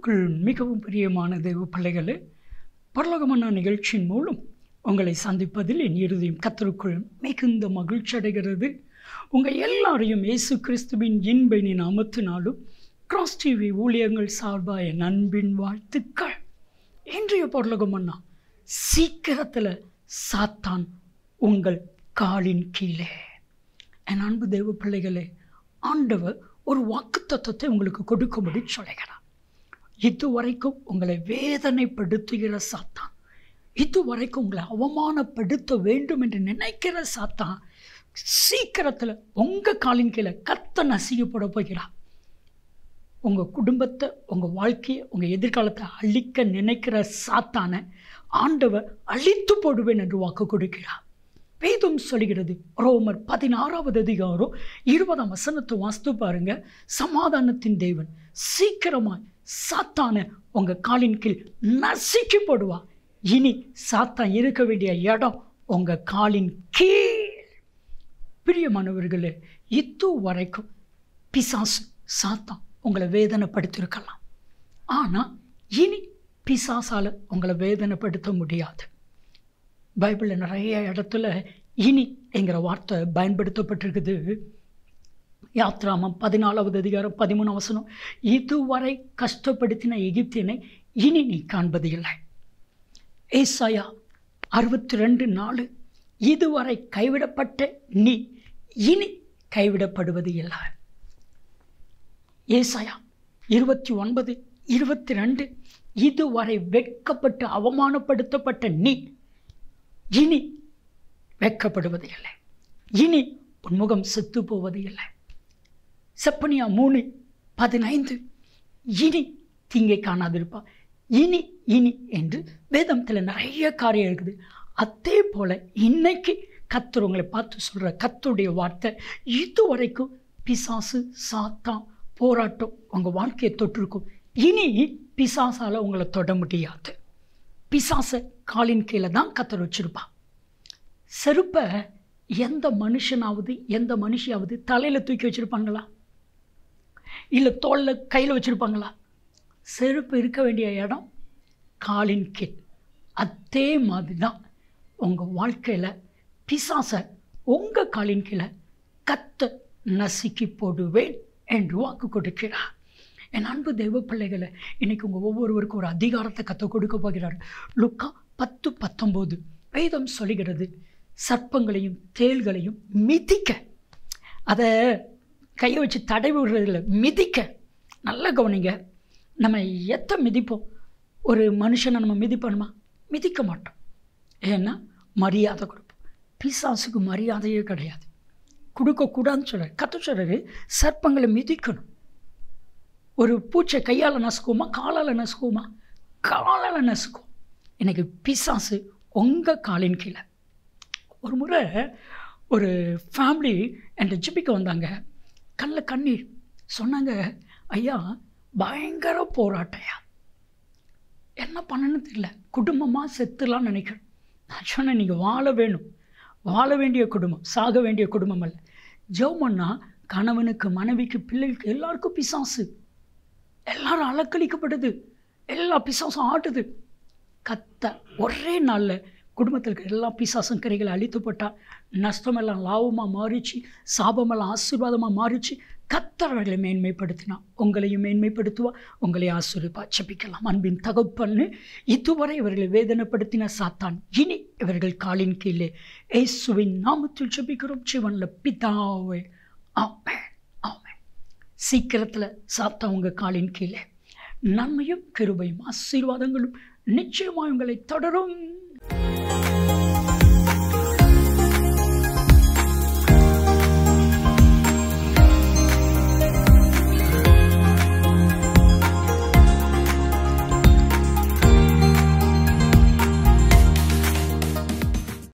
கர்த்தருக்குள் மிகவும் பிரியமான தேவ பிள்ளைகளே, பரலோகமன்னா நிகழ்ச்சியின் மூலம் உங்களை சந்திப்பதில் என் இருதயம் கர்த்தருக்குள் மிகுந்த மகிழ்ச்சி அடைகிறது. உங்கள் எல்லாரையும் இயேசு கிறிஸ்துவின் இன்பை நாமத்தினாலும் கிராஸ் டிவி ஊழியங்கள் சார்பாக என் அன்பின் வாழ்த்துக்கள். இன்றைய பரலோகமன்னா, சீக்கிரத்தில் சாத்தான் உங்கள் காலின் கீழே. என் அன்பு தேவ பிள்ளைகளே, ஆண்டவர் ஒரு வாக்குத்தத்தத்தை உங்களுக்கு கொடுக்கும்படி சொல்லுகிறார். இதுவரைக்கும் உங்களை வேதனைப்படுத்துகிற சாத்தான், இதுவரைக்கும் உங்களை அவமானப்படுத்த வேண்டும் என்று நினைக்கிற சாத்தான் சீக்கிரத்தில் உங்கள் காலின் கீழே கர்த்தர் நசிக்கப்பட போகிறார். உங்கள் குடும்பத்தை, உங்கள் வாழ்க்கையை, உங்கள் எதிர்காலத்தை அழிக்க நினைக்கிற சாத்தானை ஆண்டவர் அழித்து போடுவேன் என்று வாக்கு கொடுக்கிறார். வேதம் சொல்கிறது, ரோமர் 16வது அதிகாரம் 20ஆம் வசனத்தை வாசித்து பாருங்க. சமாதானத்தின் தேவன் சீக்கிரமாய் சாத்தானை உங்கள் காலின் கீழ் நசுக்கி போடுவா. இனி சாத்தான் இருக்க வேண்டிய இடம் உங்கள் காலின் கீழ். பிரியமானவர்களே, இது வரைக்கும் பிசாசு சாத்தான் உங்களை வேதனைப்படுத்தியிருக்கலாம். ஆனால் இனி பிசாசால் உங்களை வேதனைப்படுத்த முடியாது. பைபிளில் நிறைய இடத்துல இனி என்கிற வார்த்தை பயன்படுத்தப்பட்டிருக்குது. யாத்ராமம் 14வது அதிகாரம் 13ஆம் வசனம், இதுவரை கஷ்டப்படுத்தின எகிப்தியனை இனி நீ காண்பது இல்லை. ஏசாயா 62:4, இதுவரை கைவிடப்பட்ட நீ இனி கைவிடப்படுவது இல்லை. ஏசாயா 29:22, இதுவரை வெட்கப்பட்டு அவமானப்படுத்தப்பட்ட நீ இனி வெட்கப்படுவது இல்லை. இனி உன்முகம் செத்து போவது இல்லை. செப்பனியா 3:15, இனி தீங்கை காணாதிருப்பா. இனி இனி என்று வேதத்தில் நிறைய காரியம் இருக்குது. அதே போல் இன்னைக்கு கர்த்தர் உங்களை பார்த்து சொல்கிற கர்த்தருடைய வார்த்தை, இதுவரைக்கும் பிசாசு சாத்தான் போராட்டம் உங்கள் வாழ்க்கையை தொட்டிருக்கும். இனி பிசாசால் உங்களை தொட முடியாது. பிசாசை காலின் கீழே தான் கர்த்தர் வச்சிருப்பா. செருப்பை எந்த மனுஷனாவது எந்த மனுஷியாவது தலையில் தூக்கி வச்சுருப்பாங்களா? இல்லை தோளில் கையில் வச்சுருப்பாங்களா? செருப்பு இருக்க வேண்டிய இடம் காலின் கீழ். அதே மாதிரி தான் உங்கள் வாழ்க்கையில் பிசாசை உங்கள் காலின் கீழே கர்த்தர் நசுக்கி போடுவேன் என்று வாக்கு கொடுக்கிறார். என் அன்பு தெய்வ பிள்ளைகளை, இன்றைக்கி உங்கள் ஒவ்வொருவருக்கும் ஒரு அதிகாரத்தை கற்றுக் கொடுக்க போகிறார். லூக்கா 10:19 வேதம் சொல்கிறது, சர்ப்பங்களையும் தேள்களையும் மிதிக்க, அதை கையை வச்சு தடவி விடுறதில்ல, மிதிக்க. நல்லா கவனிங்க. நம்ம எத்தை மிதிப்போம்? ஒரு மனுஷனை நம்ம மிதிப்போமா? மிதிக்க மாட்டோம். ஏன்னா மரியாதை கொடுப்போம். பிசாசுக்கு மரியாதையே கிடையாது, கொடுக்கக்கூடாதுன்னு சொல்கிறார். கர்த்தர் சொல்கிறாரு, சர்ப்பங்களை மிதிக்கணும். ஒரு பூச்சை கையால் நசுக்குவோமா? காலால் நசுக்குவோமா? காலால் நசுக்கும். இன்றைக்கி பிசாசு உங்கள் காலின் கீழே. ஒரு முறை ஒரு ஃபேமிலி என்கிட்ட ஜிபிக்க வந்தாங்க. கண்ணில் கண்ணீர். சொன்னாங்க, ஐயா பயங்கர போராட்டையா, என்ன பண்ணணும்னு தெரியல, குடும்பமாக செத்துலான்னு நினைக்கிறேன். நான் சொன்னேன், நீங்கள் வாழ வேணும், வாழ வேண்டிய குடும்பம், சாக வேண்டிய குடும்பம் அல்ல. ஜெபம்னா கணவனுக்கு, மனைவிக்கு, பிள்ளைகளுக்கு எல்லாருக்கும் பிசாசு. எல்லாரும் அலக்களிக்கப்படுது, எல்லா பிசாசும் ஆட்டுது. கர்த்தர் ஒரே நாளில் குடும்பத்தில் இருக்கிற எல்லா பிசாசும் கரைகளை அழித்து போட்டால் நஷ்டமெல்லாம் லாபமாக மாறிச்சு, சாபமெல்லாம் ஆசீர்வாதமாக மாறிச்சு. கர்த்தர் அவர்களை மேன்மைப்படுத்தினா உங்களையும் மேன்மைப்படுத்துவா, உங்களை ஆசீர்வதிப்பா. ஜெபிக்கலாம். அன்பின் தகப்பன்னு, இதுவரை இவர்களை வேதனைப்படுத்தின சாத்தான் இனி இவர்கள் காலின் கீழே. இயேசுவின் நாமத்தில் ஜெபிக்கிறோம் ஜீவனில் பிதாவே, ஆமென், ஆமென். சீக்கிரத்தில் சாத்தான் உங்கள் காலின் கீழே. நன்மையும் கிருபையும் ஆசீர்வாதங்களும் நிச்சயமாக உங்களை தொடரும்.